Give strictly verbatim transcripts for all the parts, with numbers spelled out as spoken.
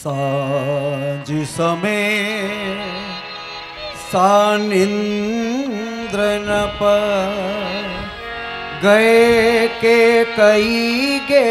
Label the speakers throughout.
Speaker 1: सांझ समय सानिंद्र न पर गए के कई गे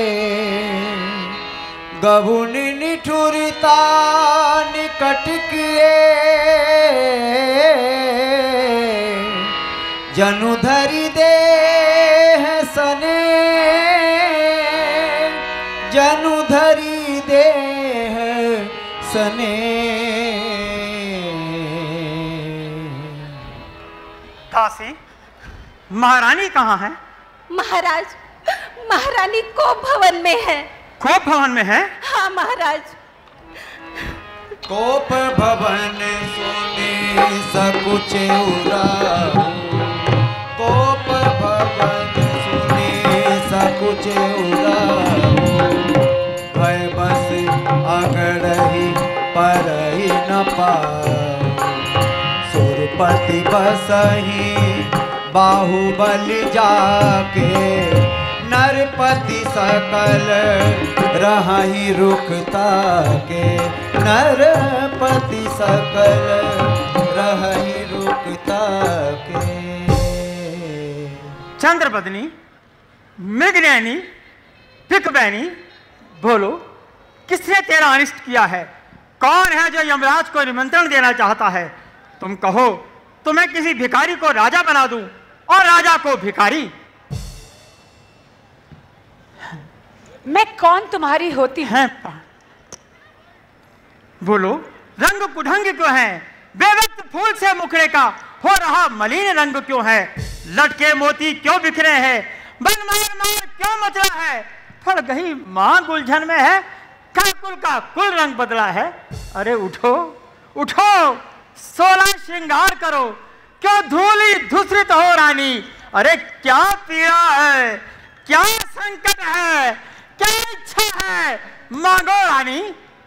Speaker 1: गहुन निठुरता निकट किए जनुधरि देह सने जनुधरि देह सने।
Speaker 2: दासी, महारानी कहाँ है?
Speaker 3: महाराज, महारानी कोप भवन में है।
Speaker 2: कोप भवन में है?
Speaker 3: हाँ महाराज।
Speaker 1: कोप भवन सुने सकुच उराऊ, कोप भवन सुने सकुच उराऊ, भय बस अगड़ही परही न पाऊ, सुरपति बसही बाहुबल जाके नरपति सकल रही रुकता के नरपति सकल रही रुकता के।
Speaker 2: चंद्रपत्नी, मृगनयनी, पिकबैनी, बोलो किसने तेरा अनिष्ट किया है? कौन है जो यमराज को निमंत्रण देना चाहता है? तुम कहो तो मैं किसी भिखारी को राजा बना दूं और राजा को भिखारी।
Speaker 3: मैं कौन तुम्हारी होती
Speaker 2: है? बोलो, रंग कुढंग क्यों है? बेवक्त फूल से मुखड़े का हो रहा मलिन रंग क्यों है? लटके मोती क्यों बिखरे हैं? बन मार मार क्यों मचला है? फड़ गई मां गुलझन में है, काकुल का कुल रंग बदला है। अरे उठो उठो, सोलह श्रृंगार करो, क्यों धूली धूसरित हो रानी? अरे क्या पीड़ा है, क्या संकट है, क्या इच्छा है, मांगो रानी।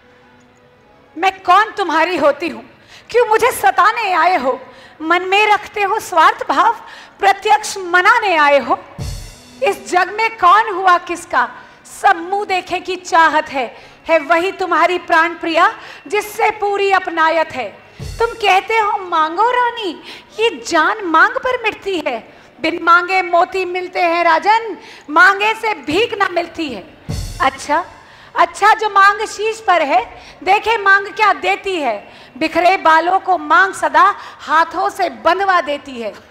Speaker 3: मैं कौन तुम्हारी होती हूँ? क्यों मुझे सताने आए हो? मन में रखते हो स्वार्थ भाव, प्रत्यक्ष मनाने आए हो? इस जग में कौन हुआ किसका, सब मुंह देखे की चाहत है। है वही तुम्हारी प्राण प्रिया जिससे पूरी अपनायत है। तुम कहते हो मांगो रानी, ये जान मांग पर मिटती है। बिन मांगे मोती मिलते हैं राजन, मांगे से भीख ना मिलती है। अच्छा अच्छा, जो मांग शीश पर है, देखे मांग क्या देती है। बिखरे बालों को मांग सदा हाथों से बंधवा देती है।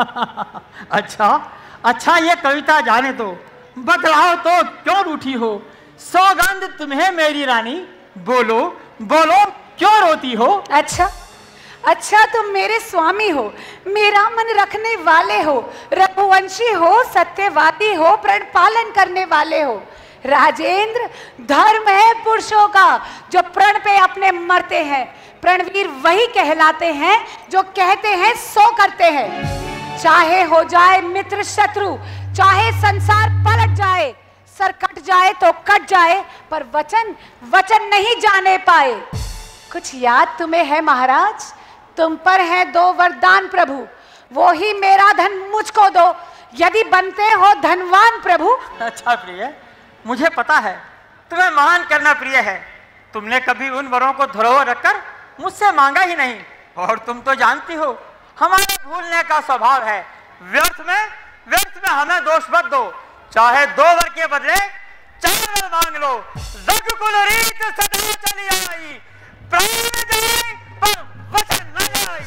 Speaker 2: अच्छा अच्छा, ये कविता जाने दो, बतलाओ तो क्यों रूठी हो? सौगंध तुम्हें मेरी रानी, बोलो बोलो क्यों रोती हो?
Speaker 3: अच्छा अच्छा, तुम मेरे स्वामी हो, मेरा मन रखने वाले हो, रघुवंशी हो, सत्यवादी हो, प्रण पालन करने वाले हो। राजेंद्र, धर्म है पुरुषों का जो प्रण पे अपने मरते हैं। प्रणवीर वही कहलाते हैं जो कहते हैं सो करते हैं। चाहे हो जाए मित्र शत्रु, चाहे संसार पलट जाए, सर कट जाए तो कट जाए, पर वचन वचन नहीं जाने पाए। कुछ याद तुम्हें है महाराज? तुम पर है दो वरदान प्रभु, वो ही मेरा धन मुझको दो, यदि बनते हो धनवान प्रभु।
Speaker 2: अच्छा प्रिय, मुझे पता है तुम्हें मान करना प्रिय है। तुमने कभी उन वरों को धरोहर रखकर मुझसे मांगा ही नहीं, और तुम तो जानती हो हमारे भूलने का स्वभाव है। व्यर्थ में व्यर्थ में हमें दोष मत दो, चाहे दो वर के बदले चार वर मांग लो। रघुकुल रीत सदा चली आई, प्राण जाए पर वचन न जाए।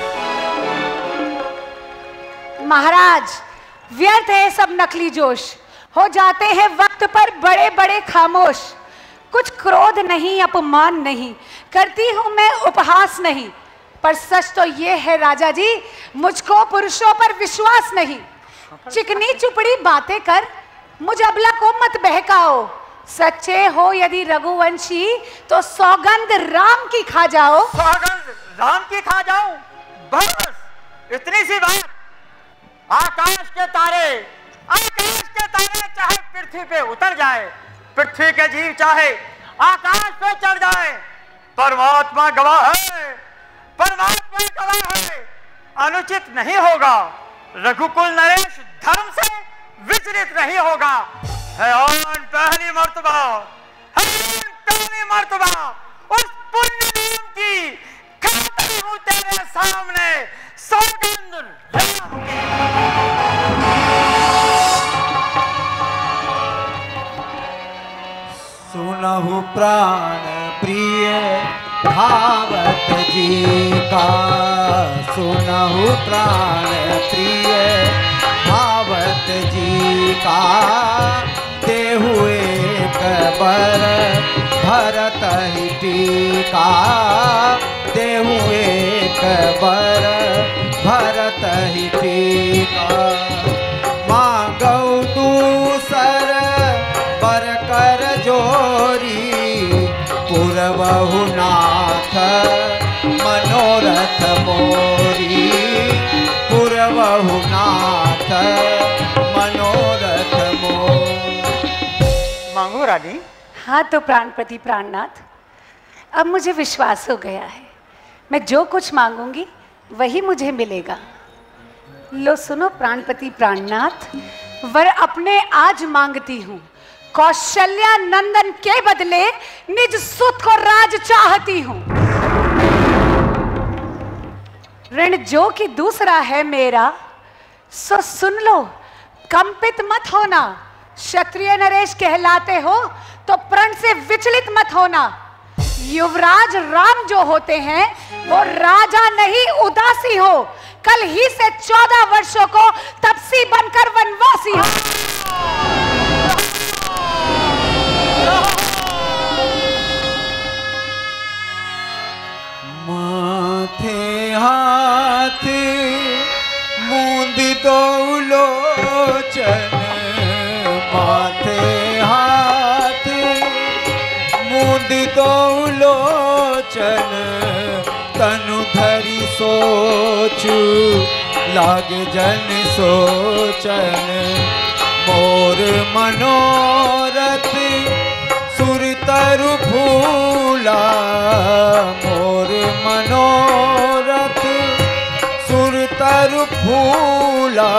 Speaker 3: महाराज, व्यर्थ है सब नकली जोश, हो जाते हैं वक्त पर बड़े बड़े खामोश। कुछ क्रोध नहीं, अपमान नहीं, करती हूं मैं उपहास नहीं, पर सच तो ये है राजा जी, मुझको पुरुषों पर विश्वास नहीं। चिकनी चुपड़ी बातें कर मुझ अबला को मत बहकाओ। सच्चे हो यदि रघुवंशी तो सौगंध राम की खा जाओ।
Speaker 2: सौगंध राम की खा जाओ, बस इतनी सी बात। आकाश के तारे आकाश के तारे चाहे पृथ्वी पे उतर जाए, पृथ्वी के जीव चाहे आकाश पे चढ़ जाए, परमात्मा गवाह है, परमात्मा गवाह है, अनुचित नहीं होगा। रघुकुल नरेश धर्म से विचलित नहीं होगा। है पहली मर्तबा, है पहली मर्तबा उस पुण्य नाम की खाता हूं तेरे सामने सौगंध राम की।
Speaker 1: सुनहु प्राण प्रिय भावत जी का, सुनहु प्राण प्रिय भावत जी का, देहु एक बर भरत ही टीका, देहु एक बर भरत ही टीका। मांगौ दूसर बर कर जोरी, पुरवहु नाथ मनोरथ मोरी, पुरवहु नाथ मनोरथ मोरी।
Speaker 2: मांगो रानी।
Speaker 3: हाँ तो प्राणपति प्राणनाथ, अब मुझे विश्वास हो गया है, मैं जो कुछ मांगूंगी वही मुझे मिलेगा। लो सुनो प्राणपति प्राणनाथ, वर अपने आज मांगती हूँ, कौशल्या नंदन के बदले निज सुत को राज चाहती हूँ। ऋण जो कि दूसरा है मेरा, सो सुन लो, कंपित मत होना। क्षत्रिय नरेश कहलाते हो तो प्रण से विचलित मत होना। युवराज राम जो होते हैं वो राजा नहीं उदासी हो। कल ही से चौदह वर्षों को तपसी बनकर वनवासी हो।
Speaker 1: माथे हाथ मूंदी दो लोचन, माथे हाथ मूंदी दो लोचन, तनु धरी सोचू लागे जन सोचन। मोर मनोरथ सुर तरु फूला, मोर मनोरथ सुर तरु फूला,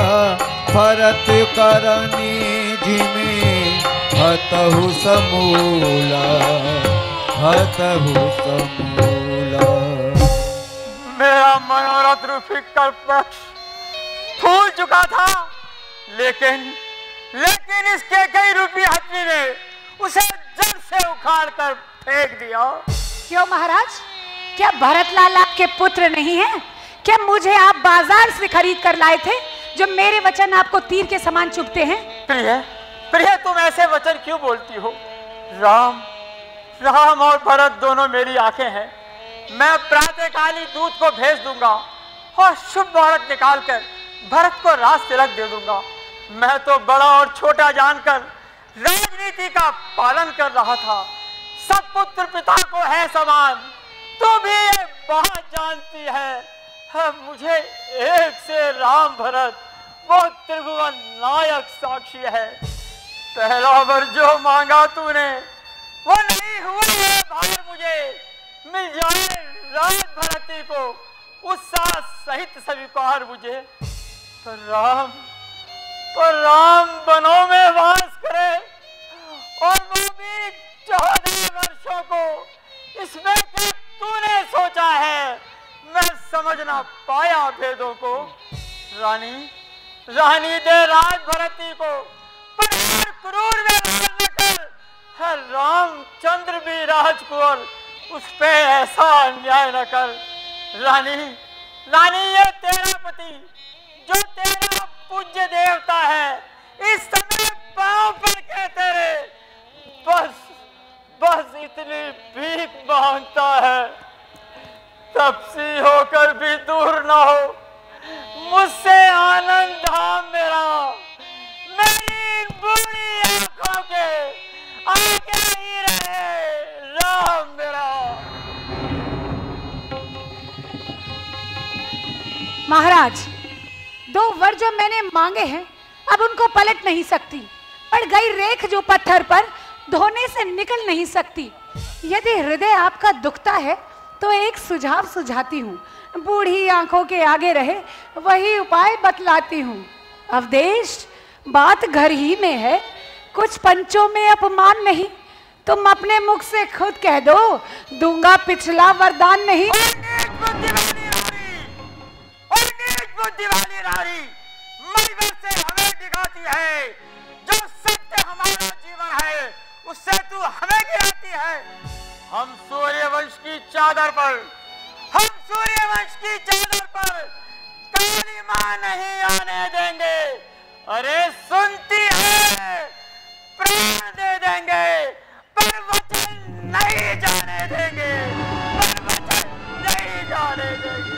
Speaker 1: भरत करनी जिमे हतहु समूला, हतहु समूला।
Speaker 2: मेरा मनोरथ रूपी कल्पवृक्ष फूल चुका था, लेकिन लेकिन इसके कई रूपी हथनी ने उसे जड़ से उखाड़ कर फेंक दिया।
Speaker 3: क्यों महाराज, क्या भरतलाल आपके पुत्र नहीं है? क्या मुझे आप बाजार से खरीद कर लाए थे, जो मेरे वचन आपको तीर के समान चुभते हैं?
Speaker 2: प्रिय प्रिय तुम ऐसे वचन क्यों बोलती हो? राम राम और भरत दोनों मेरी आंखें हैं। मैं प्रातःकाली दूत को भेज दूंगा और शुभ मुहूर्त निकालकर भरत को राज तिलक दे दूंगा। मैं तो बड़ा और छोटा जानकर राजनीति का पालन कर रहा था। सब पुत्र पिता को है समान, तू भी ये बात जानती है। हाँ, मुझे एक से राम भरत वो त्रिभुवन नायक साक्षी है। पहला बार जो मांगा तूने वो नहीं हुआ है भार, मुझे मिल जाए राज भरती को उत्साह सहित स्वीकार मुझे। तो राम तो राम वनों में वास करे और वो भी चौदह वर्षों को। इसमें क्या तूने सोचा है? मैं समझ ना पाया भेदों को। रानी रानी दे राज भरती को, पर हर क्रूर में राज न कर। हर रामचंद्र भी राजकुंवर, उस पे ऐसा अन्याय न कर। रानी रानी ये तेरा पति जो तेरा पूज्य देवता है, इस समय पांव पर के तेरे बस बस इतनी भीख मांगता है। तपसी होकर भी दूर ना हो मुझसे आनंद धाम मेरा। मेरी बूढ़ी आंखों के आगे ही रहे राम मेरा।
Speaker 3: महाराज, दो वर जो मैंने मांगे हैं अब उनको पलट नहीं सकती। पड़ गई रेख जो पत्थर पर, धोने से निकल नहीं सकती। यदि हृदय आपका दुखता है तो एक सुझाव सुझाती हूँ। बूढ़ी आंखों के आगे रहे वही उपाय बतलाती हूँ। अवदेश, बात घर ही में है, कुछ पंचों में अपमान नहीं। तुम अपने मुख से खुद कह दो, दूंगा पिछला वरदान नहीं।
Speaker 2: और नीच बुद्धि वाली रानी, और नीच बुद्धि वाली रानी मलबे से हमें दिखाती है, जो सत्य हमारा जीवन है उससे तू हमें गिराती है। हम सूर्यवंश की चादर पर, हम सूर्यवंश की चादर पर काली मां नहीं आने देंगे। अरे सुनती है, प्राण दे देंगे पर वचन नहीं जाने देंगे, पर वचन नहीं जाने देंगे।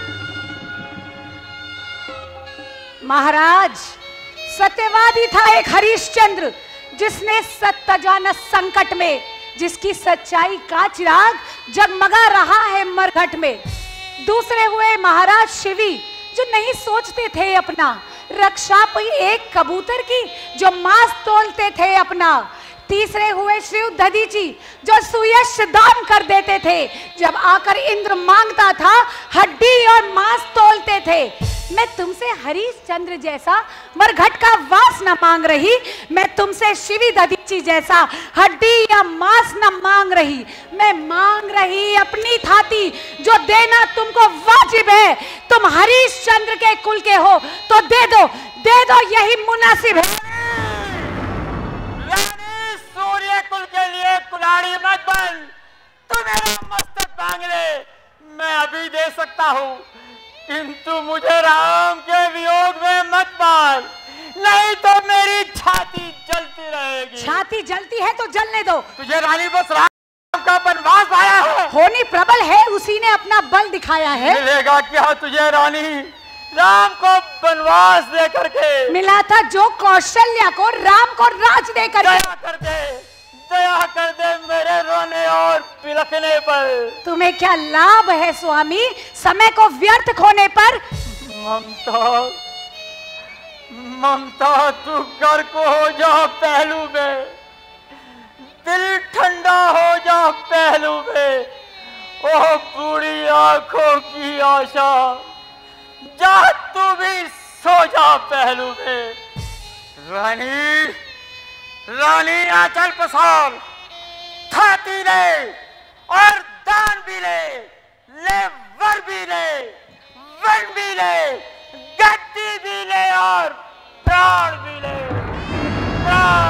Speaker 3: महाराज, सत्यवादी था एक हरिश्चंद्र, जिसने सत्तजानस संकट में, जिसकी सच्चाई का चिराग जगमगा रहा है मरघट में। दूसरे हुए महाराज शिवी, जो नहीं सोचते थे अपना, रक्षा पाई एक कबूतर की, जो मांस तोलते थे अपना। तीसरे हुए श्री दधीची, जो सुयश दान कर देते थे, जब आकर इंद्र मांगता था हड्डी और मांस तोलते थे। मैं तुमसे हरिश्चंद्र जैसा मरघट का वास न मांग रही, मैं तुमसे शिवी दधीची जैसा हड्डी या मांस न मांग रही, मैं मांग रही अपनी थाती, जो देना तुमको वाजिब है। तुम हरिश्चंद्र के कुल के हो तो दे दो, दे दो, यही मुनासिब है।
Speaker 2: रानी, सूर्य कुल के लिए कुल्हाड़ी मत बन, तू मेरा मस्तक मांग ले, मैं अभी दे सकता हूँ, किंतु मुझे राम के वियोग में मत मार, नहीं तो मेरी छाती जलती रहेगी।
Speaker 3: छाती जलती है तो जलने दो।
Speaker 2: तुझे रानी बस राम का बनवास आया है,
Speaker 3: होनी प्रबल है, उसी ने अपना बल दिखाया है।
Speaker 2: मिलेगा क्या तुझे रानी राम को बनवास दे करके?
Speaker 3: मिला था जो कौशल्या को राम को राज दे कर।
Speaker 2: दया कर दे, दया कर दे मेरे रोने और बिलखने पर।
Speaker 3: तुम्हें क्या लाभ है स्वामी समय को व्यर्थ खोने पर?
Speaker 2: ममता, ममता तू घर को हो जा पहलू में, दिल ठंडा हो जा पहलू में। ओ बूढ़ी आंखों की आशा, जा तू भी सो जा पहलू में। रानी, रानी आंचल पसार, थाती ले और दान भी ले, ले वर भी ले, वन भी ले, गद्दी भी ले और प्राण भी ले, प्राण